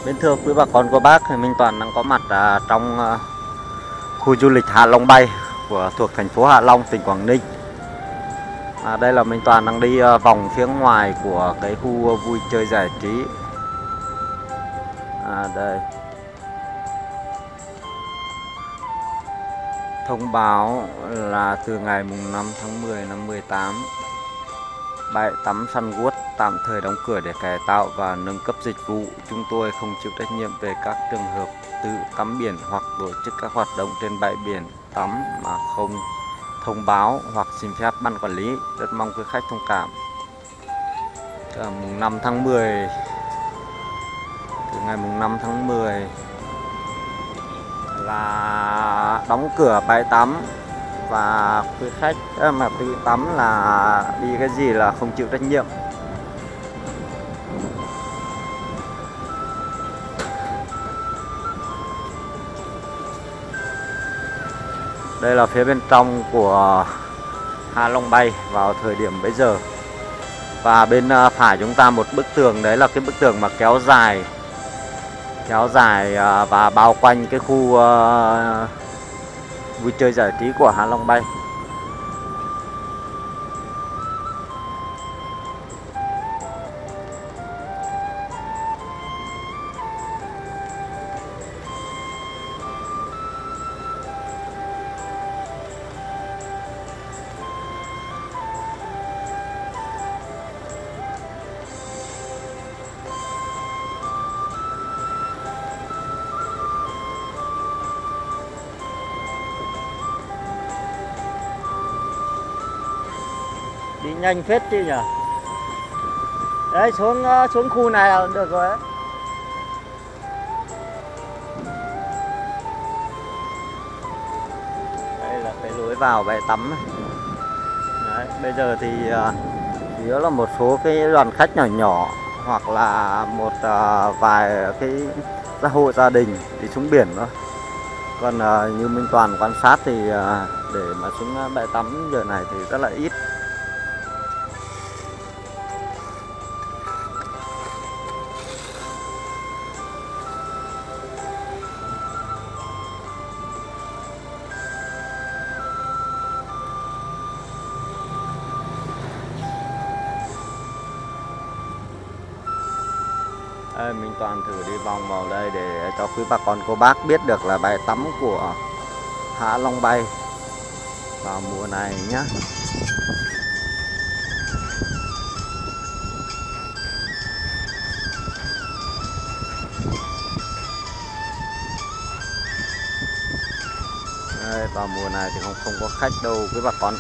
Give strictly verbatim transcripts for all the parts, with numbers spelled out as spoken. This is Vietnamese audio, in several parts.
Bên thưa quý bà con cô bác, thì Minh Toàn đang có mặt à, trong à, khu du lịch Hạ Long Bay của thuộc thành phố Hạ Long, tỉnh Quảng Ninh. À, đây là Minh Toàn đang đi à, vòng phía ngoài của cái khu vui chơi giải trí. À, đây thông báo là từ ngày mùng năm tháng mười năm mười tám, bãi tắm Sunwood tạm thời đóng cửa để cải tạo và nâng cấp dịch vụ. Chúng tôi không chịu trách nhiệm về các trường hợp tự tắm biển hoặc tổ chức các hoạt động trên bãi biển tắm mà không thông báo hoặc xin phép ban quản lý. Rất mong quý khách thông cảm. Từ mùng năm tháng mười, từ ngày mùng năm tháng mười là đóng cửa bãi tắm, và quý khách mà tự tắm là đi cái gì là không chịu trách nhiệm. Đây là phía bên trong của Hạ Long Bay vào thời điểm bây giờ. Và bên phải chúng ta một bức tường, đấy là cái bức tường mà kéo dài kéo dài và bao quanh cái khu vui chơi giải trí của Hạ Long Bay. Đi nhanh phết chứ nhỉ. Đấy, xuống xuống khu này là được rồi đấy. Đây là cái lối vào bãi tắm này. Đấy, bây giờ thì chủ yếu là một số cái đoàn khách nhỏ nhỏ hoặc là một uh, vài cái gia hộ gia đình thì xuống biển thôi. Còn uh, như Minh Toàn quan sát thì uh, để mà xuống bãi tắm giờ này thì rất là ít. Đây, Minh Toàn thử đi vòng vào đây để cho quý bà con cô bác biết được là bãi tắm của Hạ Long Bay vào mùa này nhé. Đây, vào mùa này thì không không có khách đâu quý bà con.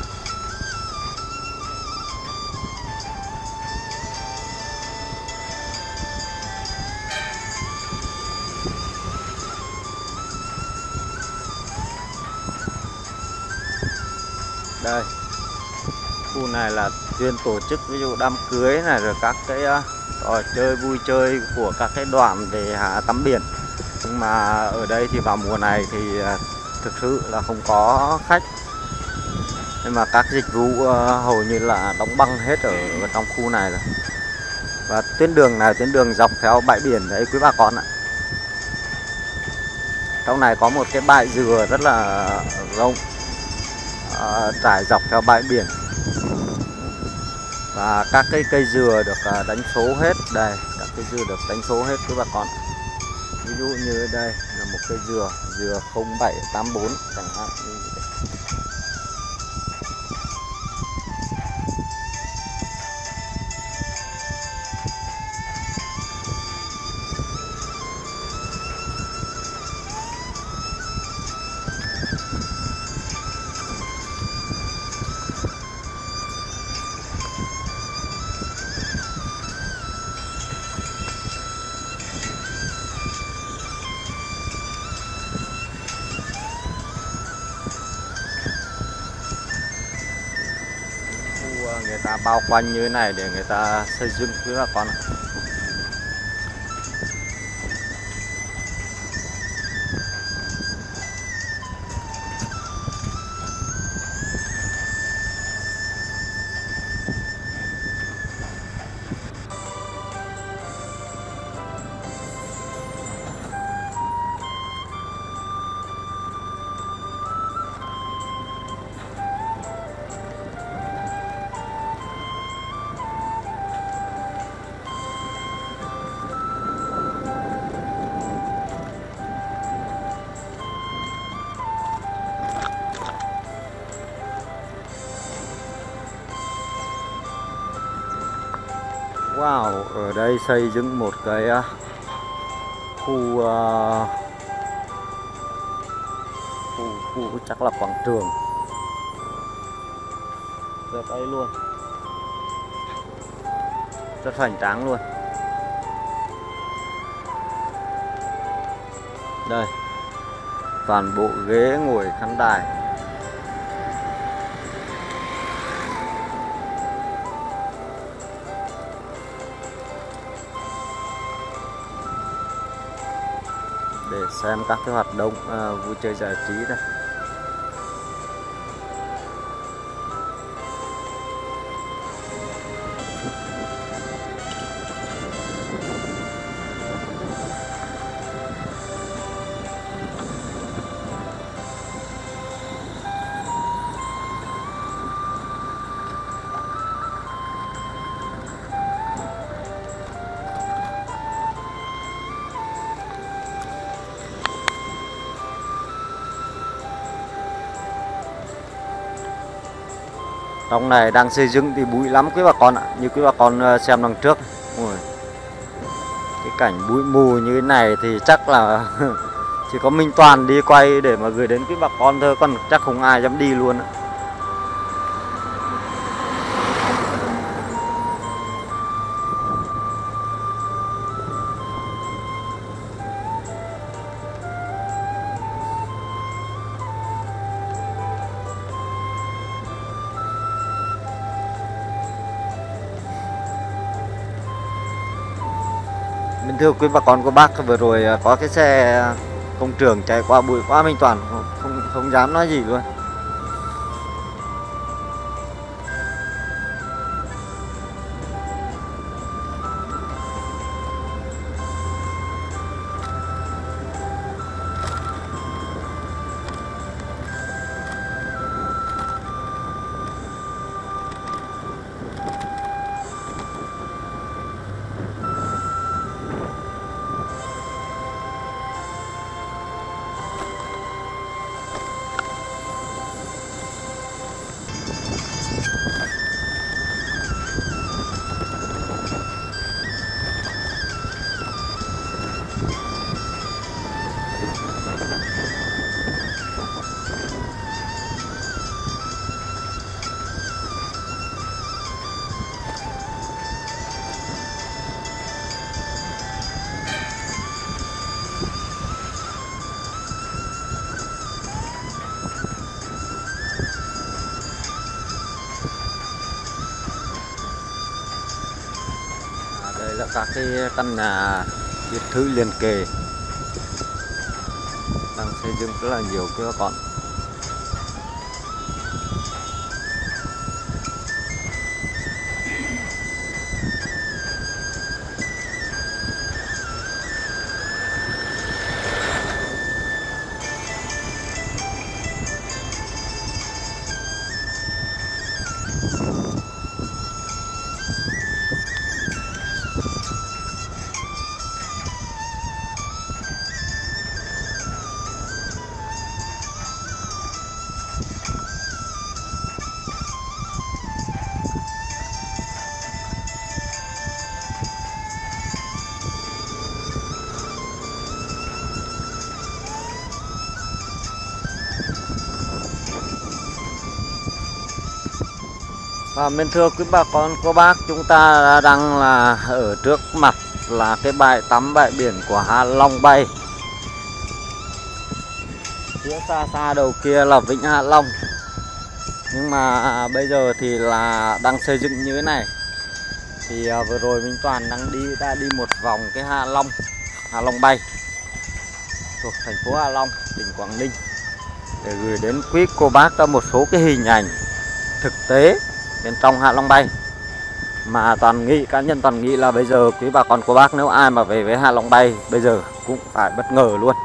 Đây, khu này là chuyên tổ chức ví dụ đám cưới này, rồi các cái trò uh, chơi vui chơi của các cái đoàn để hạ tắm biển. Nhưng mà ở đây thì vào mùa này thì uh, thực sự là không có khách. Nhưng mà các dịch vụ uh, hầu như là đóng băng hết ở, ở trong khu này rồi. Và tuyến đường này tuyến đường dọc theo bãi biển đấy quý bà con ạ. Trong này có một cái bãi dừa rất là rộng, Uh, trải dọc theo bãi biển, và các cái cây dừa được uh, đánh số hết. Đây, các cây dừa được đánh số hết quý bà con. Ví dụ như đây là một cây dừa dừa không bảy tám bốn chẳng hạn như vậy. Người ta bao quanh như thế này để người ta xây dựng quý bà con ạ. Wow, ở đây xây dựng một cái uh, khu, uh, khu khu chắc là quảng trường rất ấy luôn, rất hoành tráng luôn. Đây, toàn bộ ghế ngồi khán đài. Để xem các cái hoạt động uh, vui chơi giải trí đây. Trong này đang xây dựng thì bụi lắm quý bà con ạ. Như quý bà con xem đằng trước. Ôi, cái cảnh bụi mù như thế này thì chắc là chỉ có Minh Toàn đi quay để mà gửi đến quý bà con thôi, còn chắc không ai dám đi luôn ạ. Mình thưa quý bà con cô bác, vừa rồi có cái xe công trường chạy qua bụi quá, Minh Toàn không không, không dám nói gì luôn. Đây là các cái căn nhà biệt thự liền kề đang xây dựng rất là nhiều quý bà con. Và mình thưa quý bà con cô bác, chúng ta đang là ở trước mặt là cái bãi tắm bãi biển của Hạ Long Bay. Phía xa xa đầu kia là Vịnh Hạ Long. Nhưng mà bây giờ thì là đang xây dựng như thế này. Thì vừa rồi Minh Toàn đang đi đã đi một vòng cái Hạ Long, Hạ Long Bay thuộc thành phố Hạ Long, tỉnh Quảng Ninh, để gửi đến quý cô bác một số cái hình ảnh thực tế bên trong Hạ Long Bay. Mà Toàn nghĩ, cá nhân Toàn nghĩ là bây giờ quý bà con cô bác nếu ai mà về với Hạ Long Bay bây giờ cũng phải bất ngờ luôn.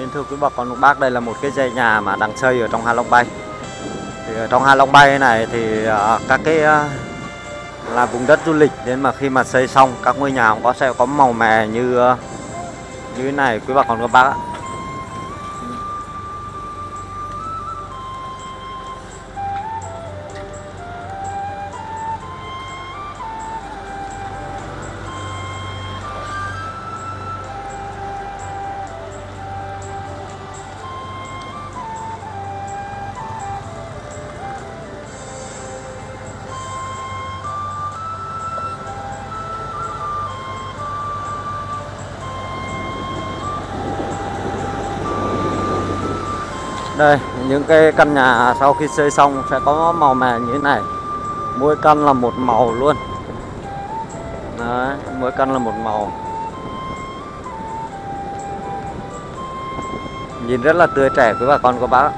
Nên thưa quý bà con cô bác, đây là một cái dãy nhà mà đang xây ở trong Hạ Long Bay. Thì ở trong Hạ Long Bay này thì uh, các cái uh, là vùng đất du lịch, nên mà khi mà xây xong các ngôi nhà cũng có sẽ có màu mè như uh, như thế này quý bà con cô bác ạ. Đây, những cái căn nhà sau khi xây xong sẽ có màu mè như thế này. Mỗi căn là một màu luôn. Đấy, mỗi căn là một màu. Nhìn rất là tươi trẻ với bà con cô bác.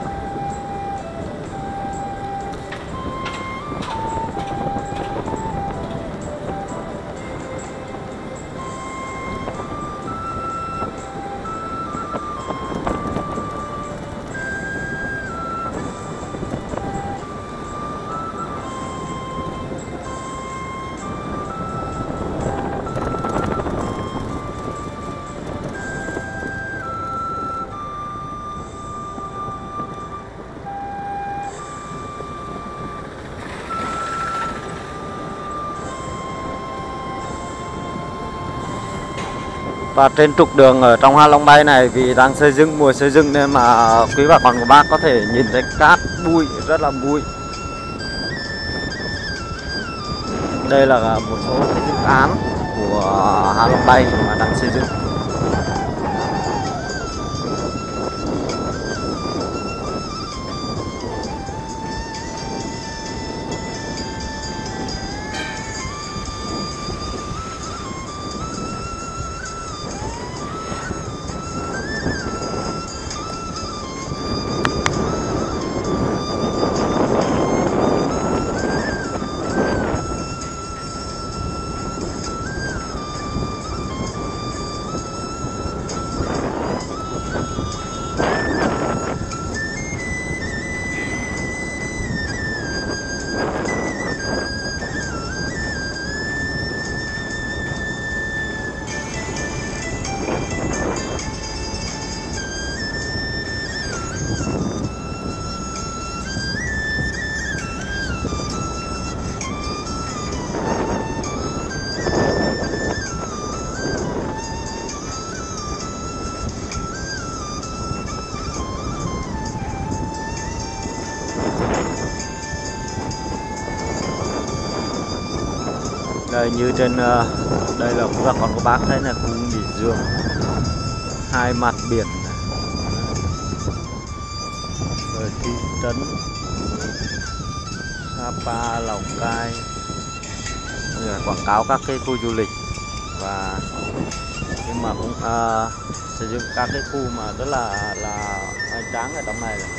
Và trên trục đường ở trong Hạ Long Bay này vì đang xây dựng, mùa xây dựng, nên mà quý bà con của bác có thể nhìn thấy cát bụi rất là bụi. Đây là một số dự án của Hạ Long Bay mà đang xây dựng. Đây, như trên uh, đây là các con của bác thấy là khu nghỉ dưỡng hai mặt biển rồi thị trấn Sapa, Lào Cai, rồi quảng cáo các cái khu du lịch, và nhưng mà cũng uh, sử dụng các cái khu mà rất là là hoành tráng ở trong này rồi.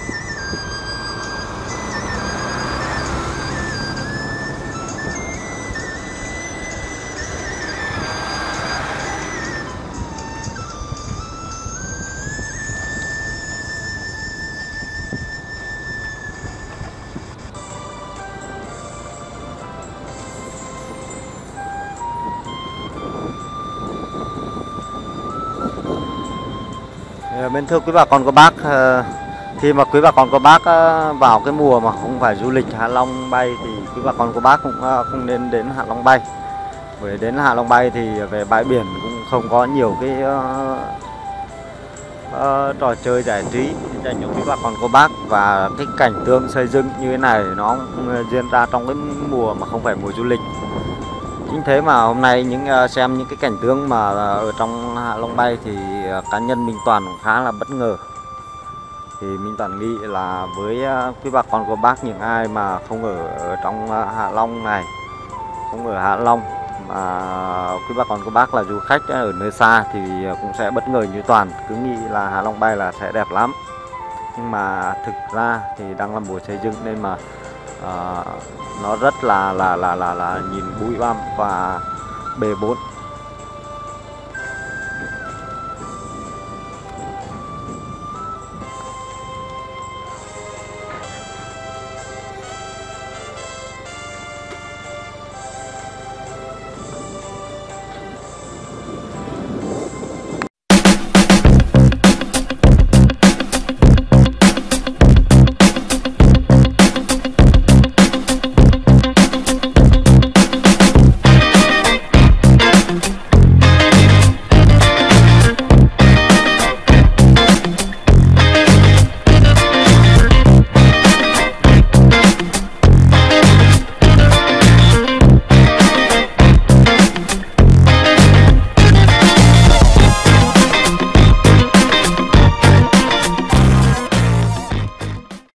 Bên thưa quý bà con cô bác, khi mà quý bà con cô bác vào cái mùa mà không phải du lịch Hạ Long Bay thì quý bà con cô bác cũng không nên đến Hạ Long Bay. Bởi đến Hạ Long Bay thì về bãi biển cũng không có nhiều cái uh, uh, trò chơi giải trí dành cho quý bà con cô bác, và cái cảnh tượng xây dựng như thế này nó diễn ra trong cái mùa mà không phải mùa du lịch. Chính thế mà hôm nay những xem những cái cảnh tượng mà ở trong Hạ Long Bay thì cá nhân Minh Toàn cũng khá là bất ngờ. Thì Minh Toàn nghĩ là với quý bà con cô bác, những ai mà không ở, ở trong Hạ Long này, không ở Hạ Long mà quý bà con cô bác là du khách ở nơi xa thì cũng sẽ bất ngờ như Toàn, cứ nghĩ là Hạ Long Bay là sẽ đẹp lắm. Nhưng mà thực ra thì đang là mùa xây dựng nên mà uh, nó rất là là là là là nhìn bụi bặm và bề bộn.